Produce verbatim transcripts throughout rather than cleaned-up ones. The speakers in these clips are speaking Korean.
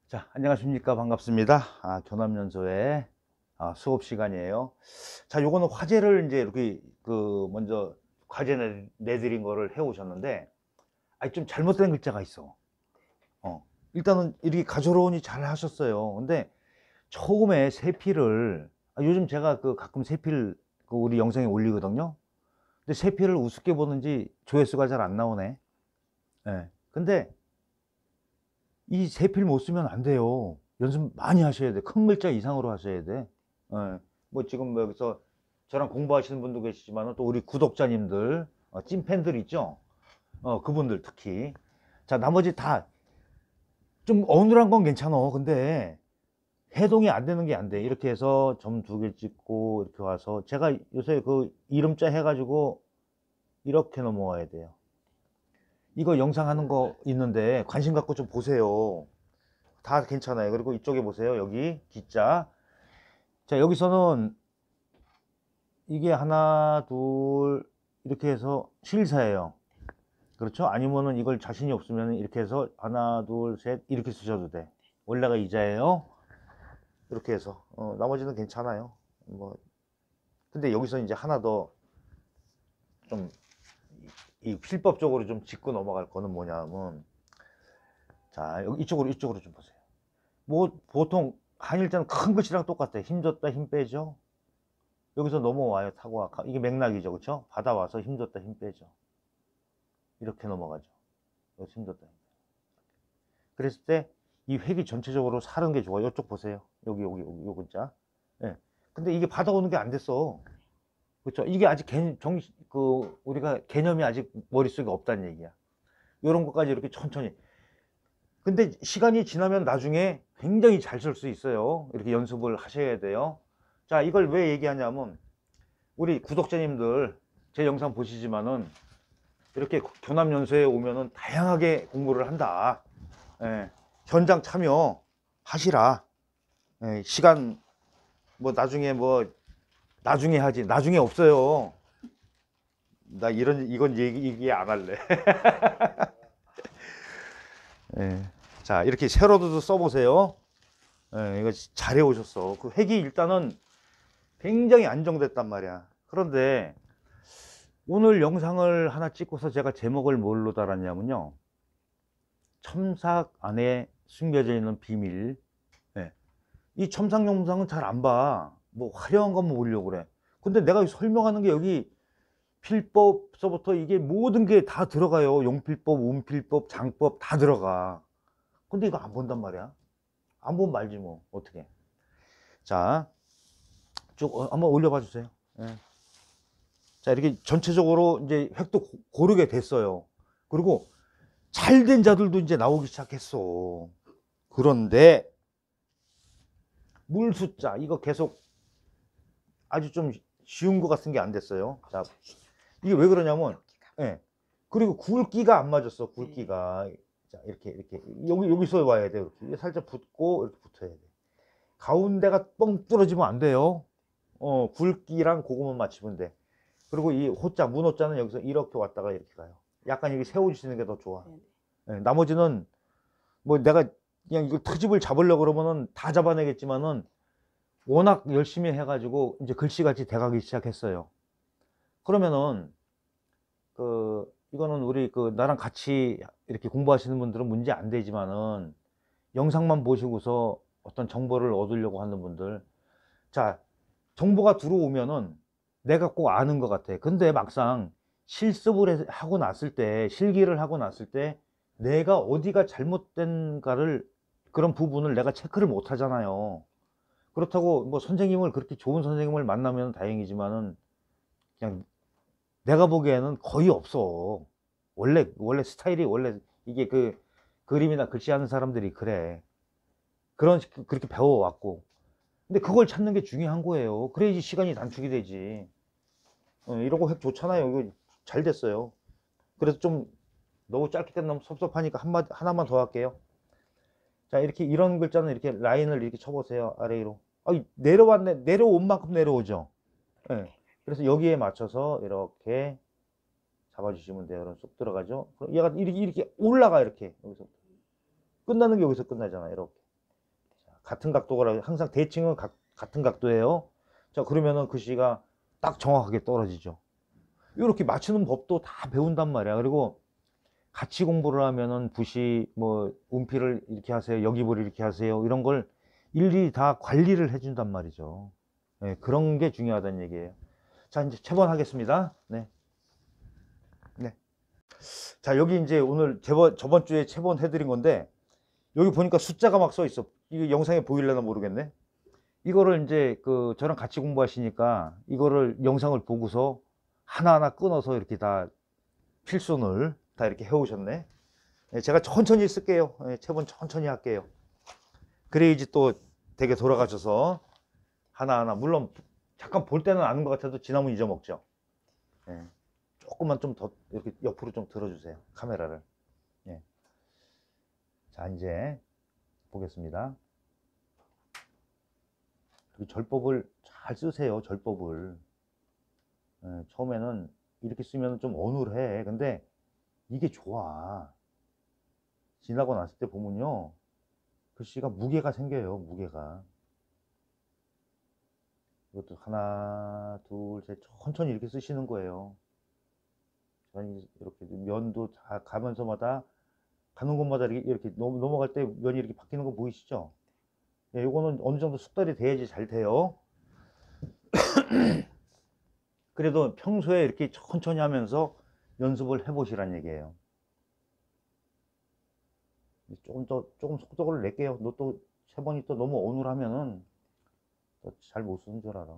자, 안녕하십니까. 반갑습니다. 아, 교남연수의 아, 수업 시간이에요. 자, 요거는 화제를 이제 이렇게 그 먼저 과제 내- 내드린 거를 해 오셨는데, 아니, 좀 잘못된 글자가 있어. 어. 일단은 이렇게 가조로운이 잘 하셨어요. 근데 처음에 세필을, 아, 요즘 제가 그 가끔 세필 그 우리 영상에 올리거든요. 근데 세필을 우습게 보는지 조회수가 잘 안 나오네. 예. 근데 이 세필 못 쓰면 안 돼요. 연습 많이 하셔야 돼. 큰 글자 이상으로 하셔야 돼. 예. 뭐 지금 뭐 여기서 저랑 공부하시는 분도 계시지만 또 우리 구독자님들, 어, 찐팬들 있죠? 어, 그분들 특히. 자, 나머지 다 좀 어눌한 건 괜찮아. 근데 해동이 안 되는 게 안 돼. 이렇게 해서 점 두 개 찍고 이렇게 와서 제가 요새 그 이름자 해가지고 이렇게 넘어와야 돼요. 이거 영상 하는 거 있는데 관심 갖고 좀 보세요. 다 괜찮아요. 그리고 이쪽에 보세요. 여기 기자. 자, 여기서는 이게 하나, 둘, 이렇게 해서 실사예요. 그렇죠? 아니면은 이걸 자신이 없으면 이렇게 해서 하나, 둘, 셋, 이렇게 쓰셔도 돼. 원래가 이자예요. 이렇게 해서. 어, 나머지는 괜찮아요. 뭐, 근데 여기서 이제 하나 더 좀, 이 필법적으로 좀 짚고 넘어갈 거는 뭐냐면, 자, 여기 이쪽으로, 이쪽으로 좀 보세요. 뭐, 보통 한일자는 큰 글씨랑 똑같아요. 힘 줬다, 힘 빼죠. 여기서 넘어와요. 타고 와. 이게 맥락이죠. 그렇죠? 받아와서 힘 줬다, 힘 빼죠. 이렇게 넘어가죠. 여기서 힘 줬다, 힘 빼죠. 그랬을 때 이 획이 전체적으로 사는 게 좋아요. 이쪽 보세요. 여기, 여기, 여기, 요 글자. 예. 근데 이게 받아오는 게 안 됐어. 그렇죠? 이게 아직 개, 정, 그, 우리가 개념이 아직 머릿속에 없다는 얘기야. 이런 것까지 이렇게 천천히. 근데 시간이 지나면 나중에 굉장히 잘 쓸 수 있어요. 이렇게 연습을 하셔야 돼요. 자, 이걸 왜 얘기하냐면, 우리 구독자님들 제 영상 보시지만은 이렇게 교남연수에 오면은 다양하게 공부를 한다. 예, 현장 참여 하시라. 예, 시간 뭐 나중에 뭐 나중에 하지. 나중에 없어요. 나 이런 이건 얘기, 얘기 안 할래. 예. 자, 이렇게 세로도 써보세요. 예, 이거 잘해 오셨어. 그 획이 일단은 굉장히 안정됐단 말이야. 그런데 오늘 영상을 하나 찍고서 제가 제목을 뭘로 달았냐면요. 첨삭 안에 숨겨져 있는 비밀. 예. 이 첨삭 영상은 잘 안 봐. 뭐 화려한 것만 보려고 그래. 근데 내가 설명하는 게 여기 필법서부터 이게 모든 게 다 들어가요. 용필법, 운필법, 장법 다 들어가. 근데 이거 안 본단 말이야. 안 보면 말지 뭐. 어떻게. 자, 쭉 어, 한번 올려봐 주세요. 예. 자, 이렇게 전체적으로 이제 획도 고- 고르게 됐어요. 그리고 잘 된 자들도 이제 나오기 시작했어. 그런데 물 숫자 이거 계속 아주 좀 쉬운 것 같은 게 안 됐어요. 자, 이게 왜 그러냐면, 예. 그리고 굵기가 안 맞았어. 굵기가. 자, 이렇게 이렇게 여기 여기서 와야 돼. 이렇게 살짝 붙고 이렇게 붙어야 돼. 가운데가 뻥 뚫어지면 안 돼요. 어, 굵기랑 그거만 맞추면 돼. 그리고 이 호자, 문호자는 여기서 이렇게 왔다가 이렇게 가요. 약간 여기 세워주시는 게 더 좋아. 예, 나머지는 뭐 내가 그냥 이거 트집을 잡으려고 그러면은 다 잡아내겠지만은 워낙 열심히 해가지고 이제 글씨같이 돼가기 시작했어요. 그러면은 그 이거는 우리 그 나랑 같이 이렇게 공부하시는 분들은 문제 안 되지만은 영상만 보시고서 어떤 정보를 얻으려고 하는 분들, 자, 정보가 들어오면은 내가 꼭 아는 것 같아. 근데 막상 실습을 해- 하고 났을 때, 실기를 하고 났을 때 내가 어디가 잘못된가를, 그런 부분을 내가 체크를 못 하잖아요. 그렇다고 뭐 선생님을, 그렇게 좋은 선생님을 만나면 다행이지만은 그냥 내가 보기에는 거의 없어. 원래 원래 스타일이, 원래 이게 그 그림이나 글씨 하는 사람들이 그래. 그런 식- 그렇게 배워왔고. 근데 그걸 찾는 게 중요한 거예요. 그래야지 시간이 단축이 되지. 어, 이러고 핵 좋잖아요. 이거 잘 됐어요. 그래서 좀 너무 짧게 끝나면 섭섭하니까 한마 하나만 더 할게요. 자, 이렇게 이런 글자는 이렇게 라인을 이렇게 쳐보세요. 아래로. 아, 내려왔네. 내려온 만큼 내려오죠. 예. 그래서 여기에 맞춰서 이렇게 잡아주시면 돼요. 그럼 쏙 들어가죠. 그럼 얘가 이렇게, 이렇게 올라가, 이렇게. 여기서. 끝나는 게 여기서 끝나잖아. 이렇게. 같은 각도가 항상 대칭은 가, 같은 각도예요. 자, 그러면은 글씨가 딱 정확하게 떨어지죠. 이렇게 맞추는 법도 다 배운단 말이야. 그리고 같이 공부를 하면은 붓이 뭐 운필을 이렇게 하세요, 여기볼 이렇게 하세요, 이런 걸 일일이 다 관리를 해준단 말이죠. 네, 그런 게 중요하다는 얘기예요. 자, 이제 체본하겠습니다. 네. 네. 자, 여기 이제 오늘 저번, 저번 주에 체본 해드린 건데, 여기 보니까 숫자가 막 써 있어. 이게 영상에 보일려나 모르겠네. 이거를 이제 그 저랑 같이 공부하시니까 이거를 영상을 보고서 하나하나 끊어서 이렇게 다 필순을 다 이렇게 해오셨네. 네, 제가 천천히 쓸게요. 네, 체본 천천히 할게요. 그래야지 또 되게 돌아가셔서 하나하나, 물론 잠깐 볼 때는 아는 것 같아도 지나면 잊어먹죠. 네, 조금만 좀 더 이렇게 옆으로 좀 들어주세요, 카메라를. 네. 자, 이제 보겠습니다. 절법을 잘 쓰세요. 절법을. 네, 처음에는 이렇게 쓰면 좀 어눌해. 근데 이게 좋아. 지나고 났을 때 보면요, 글씨가 무게가 생겨요. 무게가. 이것도 하나, 둘, 셋 천천히 이렇게 쓰시는 거예요. 이렇게 면도 다 가면서마다, 가는 곳마다 이렇게, 이렇게 넘어갈 때 면이 이렇게 바뀌는 거 보이시죠? 예, 요거는 어느 정도 숙달이 돼야지 잘 돼요. 그래도 평소에 이렇게 천천히 하면서 연습을 해보시란 얘기예요. 조금 더, 조금 속도를 낼게요. 너 또 세 번이 또 너무 어눌하면은 잘 못 쓰는 줄 알아.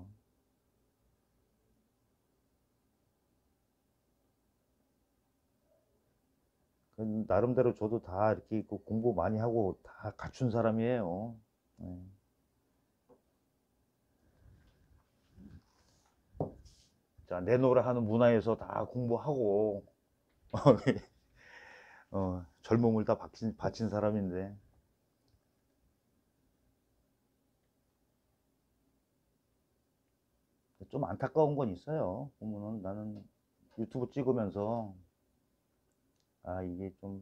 나름대로 저도 다 이렇게 공부 많이 하고 다 갖춘 사람이에요. 네. 자, 내노라 하는 문화에서 다 공부하고 어, 젊음을 다 바친, 바친 사람인데, 좀 안타까운 건 있어요. 보면은 나는 유튜브 찍으면서, 아, 이게 좀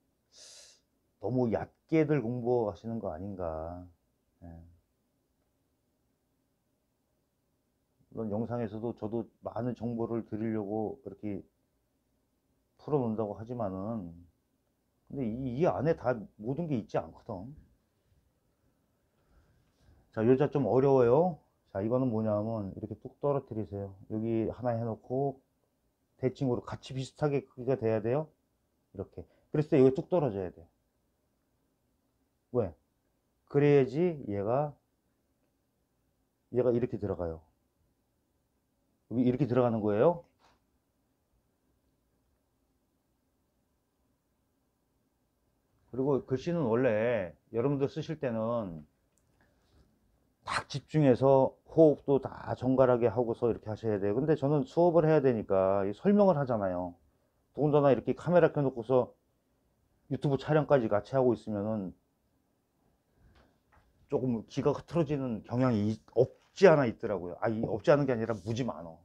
너무 얕게들 공부하시는 거 아닌가. 예. 물론 영상에서도 저도 많은 정보를 드리려고 그렇게 풀어놓는다고 하지만은, 근데 이, 이 안에 다 모든 게 있지 않거든. 자, 요자 좀 어려워요. 자, 이거는 뭐냐면 이렇게 뚝 떨어뜨리세요. 여기 하나 해놓고 대칭으로 같이 비슷하게 크기가 돼야 돼요. 이렇게. 그랬을 때 여기 뚝 떨어져야 돼. 왜? 그래야지 얘가 얘가 이렇게 들어가요. 여기 이렇게 들어가는 거예요. 그리고 글씨는 원래 여러분들 쓰실 때는 딱 집중해서 호흡도 다 정갈하게 하고서 이렇게 하셔야 돼요. 근데 저는 수업을 해야 되니까 설명을 하잖아요. 더군다나 이렇게 카메라 켜놓고서 유튜브 촬영까지 같이 하고 있으면은 조금 기가 흐트러지는 경향이 없지 않아 있더라고요. 아, 이 없지 않은 게 아니라 무지 많어.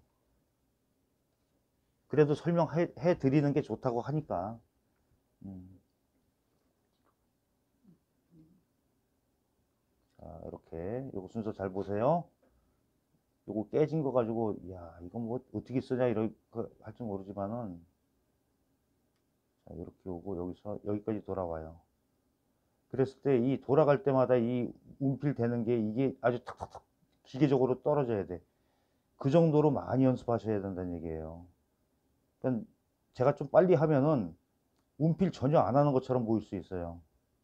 그래도 설명해 해 드리는 게 좋다고 하니까. 음. 자, 이렇게 요거 순서 잘 보세요. 요거 깨진 거 가지고, 야, 이건 뭐 어떻게 쓰냐 이렇게 할 줄 모르지만은, 자, 이렇게 오고 여기서 여기까지 돌아와요. 그랬을 때 이 돌아갈 때마다 이 운필 되는 게 이게 아주 탁탁탁 기계적으로 떨어져야 돼. 그 정도로 많이 연습하셔야 된다는 얘기예요. 그러니까 제가 좀 빨리 하면은 운필 전혀 안 하는 것처럼 보일 수 있어요.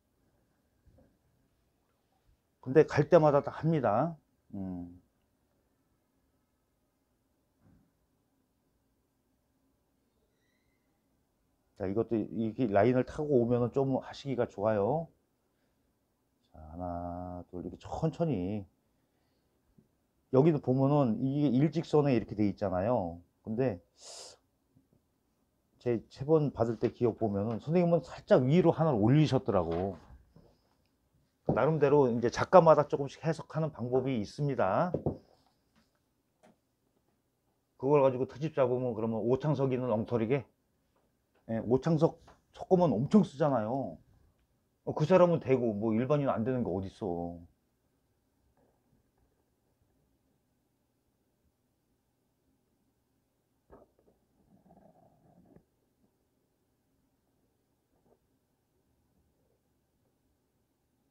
근데 갈 때마다 다 합니다. 음. 자, 이것도 이렇게 라인을 타고 오면은 좀 하시기가 좋아요. 자, 하나, 둘, 이렇게 천천히. 여기도 보면은 이게 일직선에 이렇게 돼 있잖아요. 근데 제 체본 받을 때 기억 보면은 선생님은 살짝 위로 하나를 올리셨더라고. 나름대로 이제 작가마다 조금씩 해석하는 방법이 있습니다. 그걸 가지고 트집 잡으면 그러면 오창석이는 엉터리게, 예, 오창석 조금은 엄청 쓰잖아요. 어, 그 사람은 되고 뭐 일반인 안 되는 게 어딨어.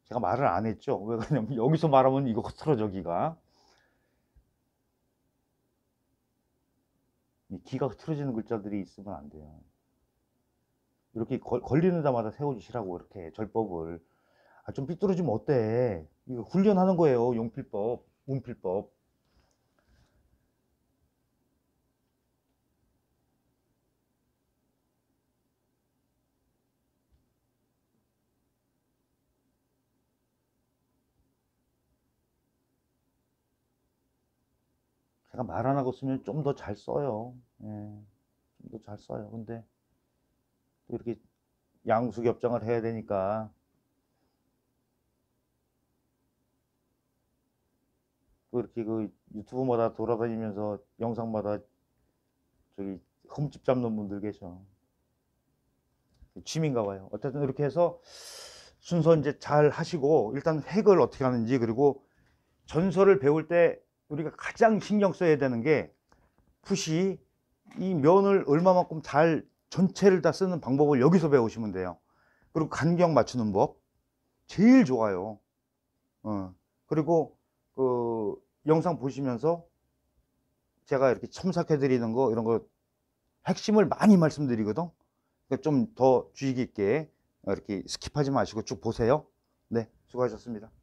제가 말을 안 했죠. 왜 그러냐면 여기서 말하면 이거 흐트러져 기가. 이 기가 흐트러지는 글자들이 있으면 안 돼요. 이렇게 걸, 걸리는 데마다 세워주시라고 이렇게 절법을. 아, 좀 삐뚤어지면 어때? 이거 훈련하는 거예요. 용필법, 운필법. 제가 말 안 하고 쓰면 좀 더 잘 써요. 예, 좀 더 잘 써요. 근데 또 이렇게 양수겹장을 해야 되니까 또 이렇게 그 유튜브마다 돌아다니면서 영상마다 저기 흠집 잡는 분들 계셔. 취미인가 봐요. 어쨌든 이렇게 해서 순서 이제 잘 하시고 일단 획을 어떻게 하는지, 그리고 전설을 배울 때 우리가 가장 신경 써야 되는 게 풋이 이 면을 얼마만큼 잘 전체를 다 쓰는 방법을 여기서 배우시면 돼요. 그리고 간격 맞추는 법 제일 좋아요. 어. 그리고 그 영상 보시면서 제가 이렇게 첨삭해 드리는 거 이런 거 핵심을 많이 말씀드리거든. 그러니까 좀 더 주의 깊게 이렇게 스킵하지 마시고 쭉 보세요. 네, 수고하셨습니다.